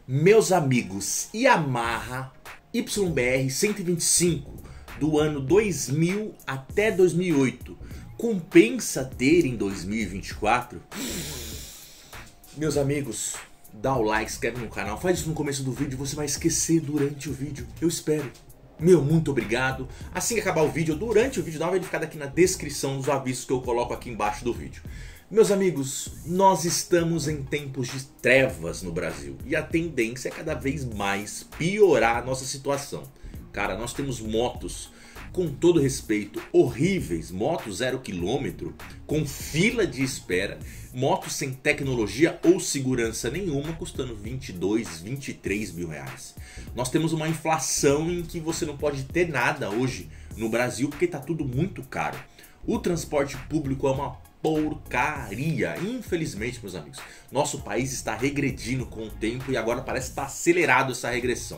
Meus amigos, Yamaha YBR 125 do ano 2000 até 2008 compensa ter em 2024? Meus amigos, dá o like, se inscreve no canal, faz isso no começo do vídeo, você vai esquecer durante o vídeo, eu espero. Muito obrigado. Assim que acabar o vídeo, durante o vídeo, dá uma verificada aqui na descrição dos avisos que eu coloco aqui embaixo do vídeo. Meus amigos, nós estamos em tempos de trevas no Brasil e a tendência é cada vez mais piorar a nossa situação. Cara, nós temos motos, com todo respeito, horríveis, motos 0 km, com fila de espera, motos sem tecnologia ou segurança nenhuma, custando 22, 23 mil reais. Nós temos uma inflação em que você não pode ter nada hoje no Brasil porque está tudo muito caro. O transporte público é uma porcaria, infelizmente, meus amigos. Nosso país está regredindo com o tempo e agora parece estar acelerado essa regressão.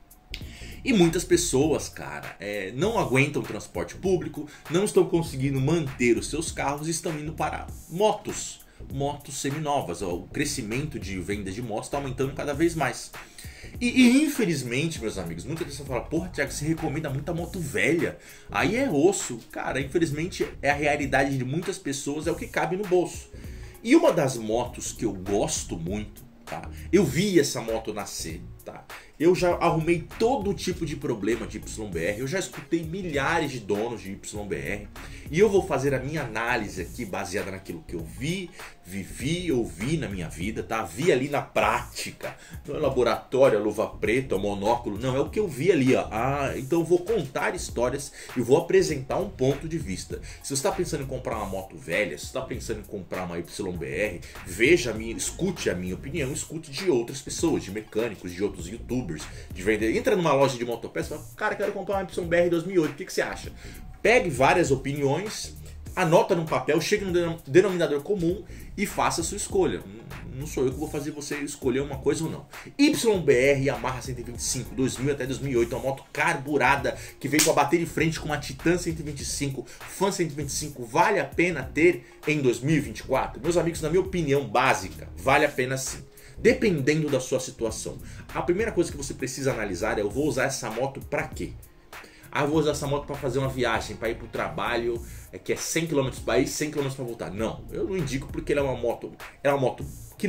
E muitas pessoas, cara, não aguentam o transporte público, não estão conseguindo manter os seus carros e estão indo para motos seminovas. O crescimento de vendas de motos está aumentando cada vez mais. E infelizmente, meus amigos, muitas pessoas falam: porra, Thiago, você recomenda muita moto velha. Aí é osso. Cara, infelizmente é a realidade de muitas pessoas, é o que cabe no bolso. E uma das motos que eu gosto muito, tá? Eu vi essa moto nascer, tá? Eu já arrumei todo tipo de problema de YBR, eu já escutei milhares de donos de YBR e eu vou fazer a minha análise aqui baseada naquilo que eu vi, vivi, ouvi na minha vida, tá? Vi ali na prática, no laboratório, a luva preta, o monóculo, não, é o que eu vi ali, ó. Então eu vou contar histórias e vou apresentar um ponto de vista. Se você está pensando em comprar uma moto velha, se você está pensando em comprar uma YBR, escute a minha opinião, escute de outras pessoas, de mecânicos, de outros youtubers, de vender. Entra numa loja de motopeças e fala: cara, quero comprar uma YBR 2008, o que você acha? Pegue várias opiniões, anota num papel, chegue no denominador comum e faça a sua escolha. Não sou eu que vou fazer você escolher uma coisa ou não. YBR Yamaha 125 2000 até 2008, uma moto carburada que veio com a bater de frente com uma Titan 125, Fan 125, vale a pena ter em 2024? Meus amigos, na minha opinião básica, vale a pena sim. Dependendo da sua situação. A primeira coisa que você precisa analisar é: eu vou usar essa moto para quê? Eu vou usar essa moto para fazer uma viagem, para ir para o trabalho, que é 100 km para ir, 100 km para voltar. Não, eu não indico, porque ela é uma moto que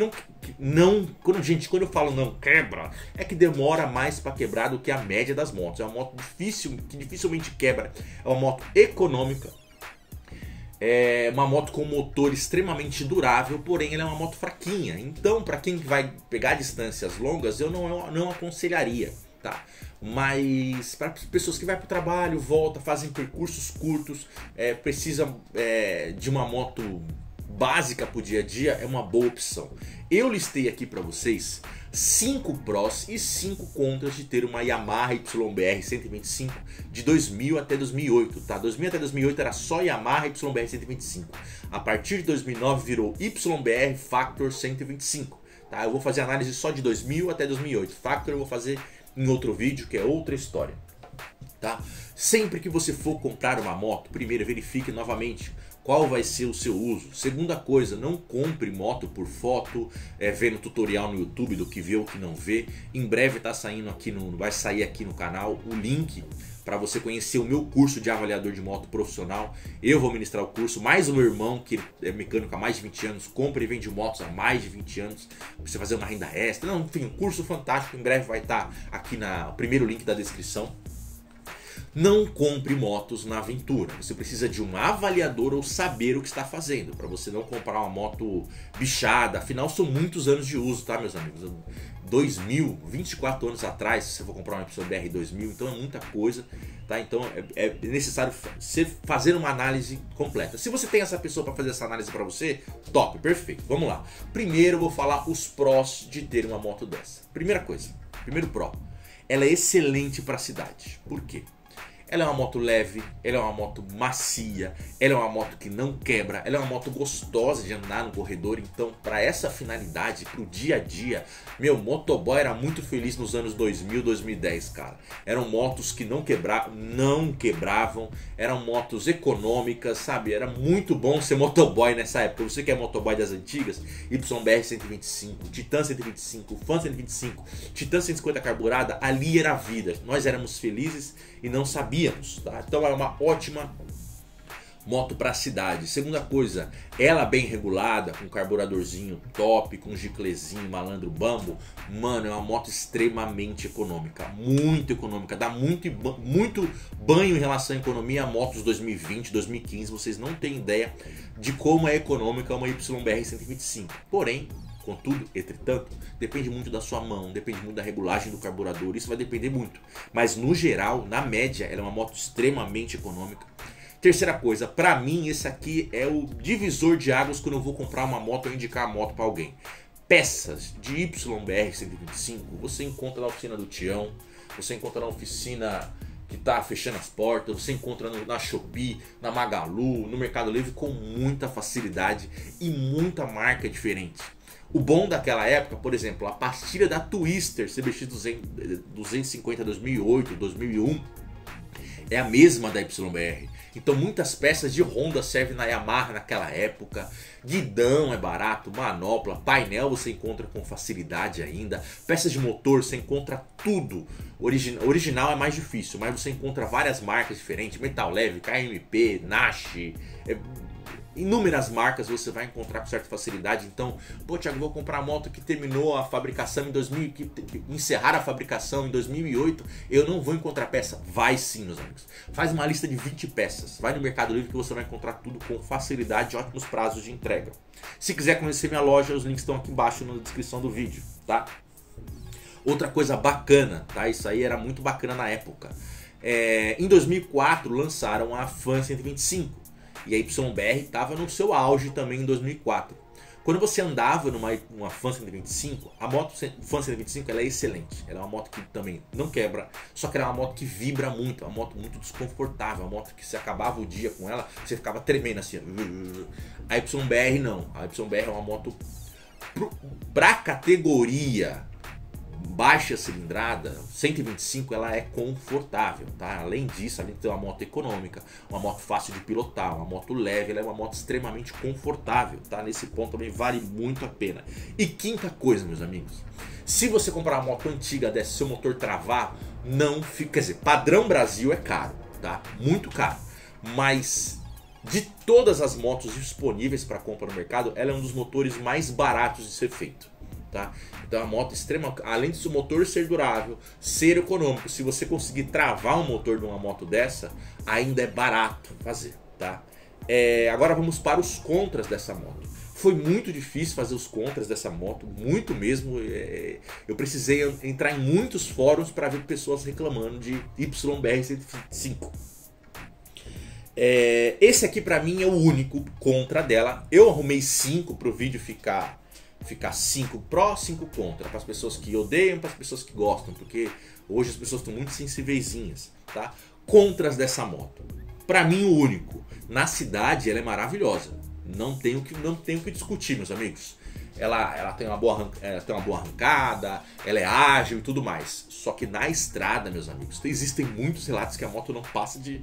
quando eu falo não quebra, é que demora mais para quebrar do que a média das motos. É uma moto difícil, que dificilmente quebra. É uma moto econômica. É uma moto com motor extremamente durável, porém ela é uma moto fraquinha. Então, para quem vai pegar distâncias longas, eu não aconselharia, tá? Mas para pessoas que vão para o trabalho, volta, fazem percursos curtos, precisam de uma moto básica para o dia a dia, é uma boa opção. Eu listei aqui para vocês 5 prós e 5 contras de ter uma Yamaha YBR 125 de 2000 até 2008, tá? 2000 até 2008 era só Yamaha YBR 125. A partir de 2009 virou YBR Factor 125, tá? Eu vou fazer análise só de 2000 até 2008. Factor eu vou fazer em outro vídeo, que é outra história, tá? Sempre que você for comprar uma moto, primeiro verifique novamente qual vai ser o seu uso. Segunda coisa, não compre moto por foto, vendo tutorial no YouTube do que vê ou que não vê. Em breve vai sair aqui no canal o link para você conhecer o meu curso de avaliador de moto profissional. Eu vou ministrar o curso, mais o meu irmão, que é mecânico há mais de 20 anos, compra e vende motos há mais de 20 anos, pra você fazer uma renda extra. Não, enfim, um curso fantástico, em breve vai estar aqui no primeiro link da descrição. Não compre motos na aventura. Você precisa de um avaliador ou saber o que está fazendo, para você não comprar uma moto bichada. Afinal, são muitos anos de uso, tá, meus amigos? 2000, 24 anos atrás, se você for comprar uma YBR 2000, então é muita coisa, tá? Então é necessário fazer uma análise completa. Se você tem essa pessoa para fazer essa análise para você, top, perfeito. Vamos lá. Primeiro eu vou falar os prós de ter uma moto dessa. Primeira coisa, primeiro pró, ela é excelente para a cidade. Por quê? Ela é uma moto leve, ela é uma moto macia, ela é uma moto que não quebra, ela é uma moto gostosa de andar no corredor. Então, para essa finalidade, pro dia a dia, meu, motoboy era muito feliz nos anos 2000, 2010, cara. Eram motos que não quebravam, eram motos econômicas, sabe? Era muito bom ser motoboy nessa época. Você que é motoboy das antigas, YBR 125, Titan 125, Fan 125, Titan 150 carburada, ali era a vida. Nós éramos felizes e não sabíamos, tá? Então é uma ótima moto para a cidade. Segunda coisa, ela bem regulada, com carburadorzinho top, com giclezinho, malandro bambo. Mano, é uma moto extremamente econômica, muito econômica, dá muito banho em relação à economia. Motos 2020, 2015, vocês não têm ideia de como é econômica uma YBR 125. Porém, contudo, entretanto, depende muito da sua mão, depende muito da regulagem do carburador, isso vai depender muito. Mas no geral, na média, ela é uma moto extremamente econômica. Terceira coisa, pra mim esse aqui é o divisor de águas quando eu vou comprar uma moto ou indicar a moto pra alguém. Peças de YBR 125 você encontra na oficina do Tião, você encontra na oficina que tá fechando as portas, você encontra na Shopee, na Magalu, no Mercado Livre com muita facilidade e muita marca diferente. O bom daquela época, por exemplo, a pastilha da Twister CBX 250 2008, 2001 é a mesma da YBR. Então muitas peças de Honda servem na Yamaha naquela época. Guidão é barato, manopla, painel você encontra com facilidade ainda. Peças de motor você encontra tudo. Original é mais difícil, mas você encontra várias marcas diferentes. Metal Leve, KMP, Nash, inúmeras marcas você vai encontrar com certa facilidade. Então, pô, Thiago, vou comprar a moto que terminou a fabricação em 2000, que encerrar a fabricação em 2008, eu não vou encontrar peça. Vai sim, meus amigos. Faz uma lista de 20 peças, vai no Mercado Livre que você vai encontrar tudo com facilidade e ótimos prazos de entrega. Se quiser conhecer minha loja, os links estão aqui embaixo na descrição do vídeo, tá? Outra coisa bacana, tá? Isso aí era muito bacana na época. Em 2004 lançaram a Fan 125. E a YBR estava no seu auge também em 2004. Quando você andava numa Fan 125, a moto Fan 125 ela é excelente. Ela é uma moto que também não quebra, só que ela é uma moto que vibra muito, é uma moto muito desconfortável, uma moto que se acabava o dia com ela, você ficava tremendo assim. A YBR não, a YBR é uma moto pra categoria baixa cilindrada, 125, ela é confortável, tá? Além disso, além de ter uma moto econômica, uma moto fácil de pilotar, uma moto leve, ela é uma moto extremamente confortável, tá? Nesse ponto também vale muito a pena. E quinta coisa, meus amigos, se você comprar uma moto antiga dessa, seu motor travar, não fica, quer dizer, padrão Brasil é caro, tá? Muito caro, mas de todas as motos disponíveis para compra no mercado, ela é um dos motores mais baratos de ser feito. Tá? Então a moto extrema, além de seu motor ser durável, ser econômico, se você conseguir travar um motor de uma moto dessa, ainda é barato fazer, tá? Agora vamos para os contras dessa moto. Foi muito difícil fazer os contras dessa moto, muito mesmo. Eu precisei entrar em muitos fóruns para ver pessoas reclamando de YBR 125. Esse aqui para mim é o único contra dela. Eu arrumei 5 para o vídeo ficar 5 pró, 5 contra, para as pessoas que odeiam, para as pessoas que gostam, porque hoje as pessoas estão muito sensíveiszinhas, tá? Contras dessa moto. Para mim o único, na cidade ela é maravilhosa, não tenho que discutir, meus amigos. Ela tem uma boa arrancada, ela é ágil e tudo mais. Só que na estrada, meus amigos, existem muitos relatos que a moto não passa de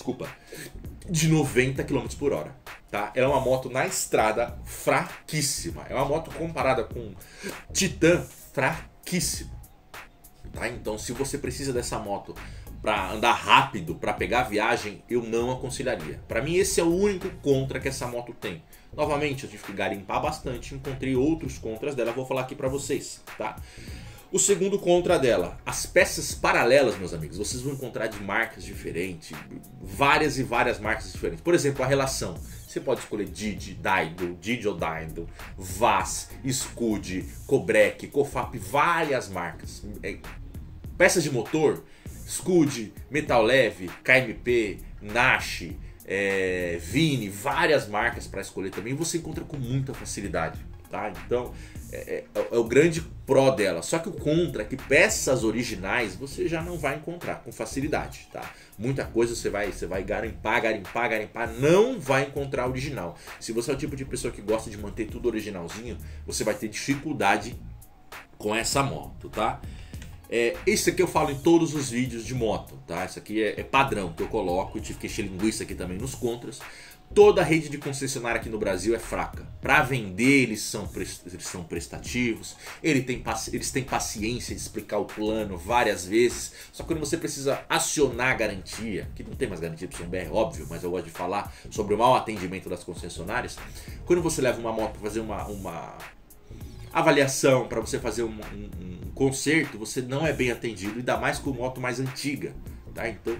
90 km por hora. Tá? Ela é uma moto na estrada fraquíssima. É uma moto comparada com Titan fraquíssima. Tá? Então, se você precisa dessa moto para andar rápido, para pegar viagem, eu não aconselharia. Para mim, esse é o único contra que essa moto tem. Novamente, eu tive que garimpar bastante, encontrei outros contras dela, vou falar aqui para vocês. Tá? O segundo contra dela, as peças paralelas, meus amigos, vocês vão encontrar de marcas diferentes, várias e várias marcas diferentes. Por exemplo, a relação, você pode escolher Didi, Daido, Didi ou Daido, Vaz, Scud, Kobrek, Kofap, várias marcas. Peças de motor, Scud, Metal Leve, KMP, Nash, Vini, várias marcas para escolher também, você encontra com muita facilidade. tá? Então é o grande pró dela. Só que o contra é que peças originais você já não vai encontrar com facilidade, tá? Muita coisa você vai garimpar, não vai encontrar original. Se você é o tipo de pessoa que gosta de manter tudo originalzinho, você vai ter dificuldade com essa moto, tá? Isso aqui eu falo em todos os vídeos de moto, tá? Isso aqui é padrão que eu coloco, eu tive que encher linguiça aqui também nos contras. Toda a rede de concessionária aqui no Brasil é fraca. Para vender eles são prestativos, eles têm paciência de explicar o plano várias vezes. Só que quando você precisa acionar a garantia, que não tem mais garantia YBR, óbvio, mas eu gosto de falar sobre o mau atendimento das concessionárias. Quando você leva uma moto para fazer uma avaliação, para você fazer um conserto, você não é bem atendido, ainda mais com moto mais antiga, tá? Então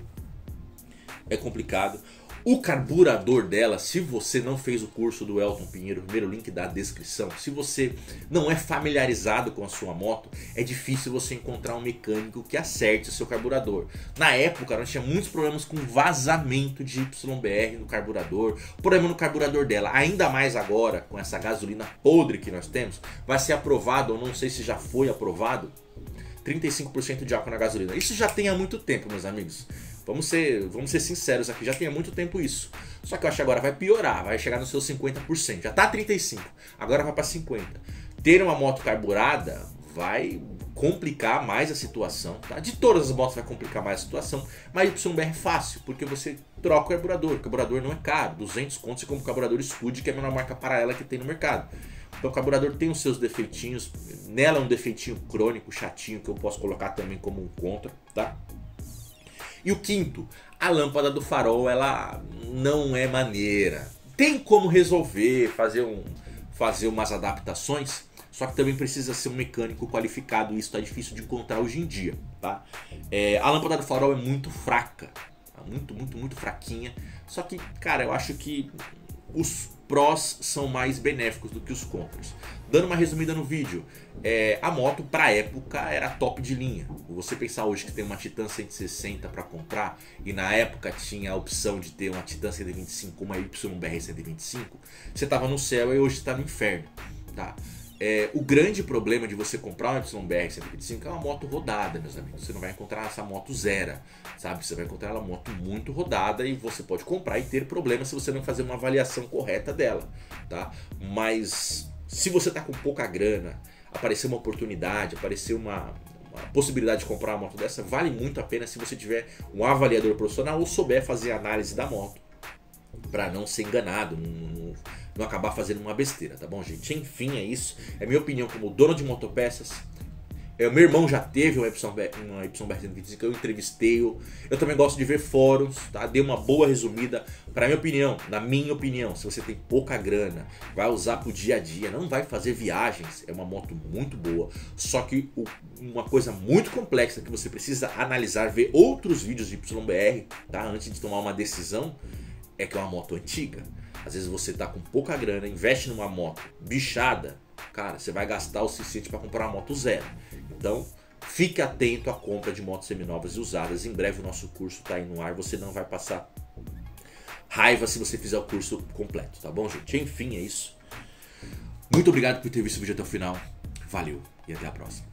é complicado. O carburador dela, se você não fez o curso do Elton Pinheiro, o primeiro link da descrição, se você não é familiarizado com a sua moto, é difícil você encontrar um mecânico que acerte o seu carburador. Na época, nós tínhamos muitos problemas com vazamento de YBR no carburador, problema no carburador dela. Ainda mais agora, com essa gasolina podre que nós temos, vai ser aprovado, ou não sei se já foi aprovado, 35% de álcool na gasolina. Isso já tem há muito tempo, meus amigos. Vamos ser sinceros aqui, já tem há muito tempo isso. Só que eu acho que agora vai piorar, vai chegar nos seus 50%. Já tá 35%, agora vai para 50%. Ter uma moto carburada vai complicar mais a situação, tá? De todas as motos vai complicar mais a situação, mas YBR é fácil, porque você troca o carburador. O carburador não é caro, 200 conto você compra o carburador Scud, que é a menor marca paralela que tem no mercado. Então o carburador tem os seus defeitinhos, nela é um defeitinho crônico, chatinho, que eu posso colocar também como um contra, tá? E o quinto, a lâmpada do farol, ela não é maneira. Tem como resolver, fazer umas adaptações, só que também precisa ser um mecânico qualificado, e isso tá difícil de encontrar hoje em dia, tá? A lâmpada do farol é muito fraca, muito fraquinha, só que, cara, eu acho que os prós são mais benéficos do que os contras. Dando uma resumida no vídeo, a moto pra época era top de linha. Você pensar hoje que tem uma Titan 160 para comprar, e na época tinha a opção de ter uma Titan 125, uma YBR 125, você tava no céu e hoje você tá no inferno, tá? O grande problema de você comprar uma YBR 125 é uma moto rodada, meus amigos. Você não vai encontrar essa moto zero, sabe? Você vai encontrar uma moto muito rodada, e você pode comprar e ter problema se você não fazer uma avaliação correta dela, tá? Mas se você tá com pouca grana, aparecer uma oportunidade, aparecer uma possibilidade de comprar uma moto dessa, vale muito a pena se você tiver um avaliador profissional ou souber fazer a análise da moto, para não ser enganado, não acabar fazendo uma besteira, tá bom, gente? Enfim, é isso. É minha opinião como dono de motopeças. Meu irmão já teve uma YBR 125, eu entrevistei-o. Eu também gosto de ver fóruns, tá? Dei uma boa resumida. Na minha opinião, se você tem pouca grana, vai usar pro dia a dia, não vai fazer viagens, é uma moto muito boa. Só que uma coisa muito complexa que você precisa analisar, ver outros vídeos de YBR, tá? Antes de tomar uma decisão, é que é uma moto antiga. Às vezes você tá com pouca grana, investe numa moto bichada, cara, você vai gastar o suficiente para comprar uma moto zero. Então, fique atento à compra de motos seminovas e usadas. Em breve o nosso curso tá aí no ar, você não vai passar raiva se você fizer o curso completo, tá bom, gente? Enfim, é isso. Muito obrigado por ter visto o vídeo até o final. Valeu e até a próxima.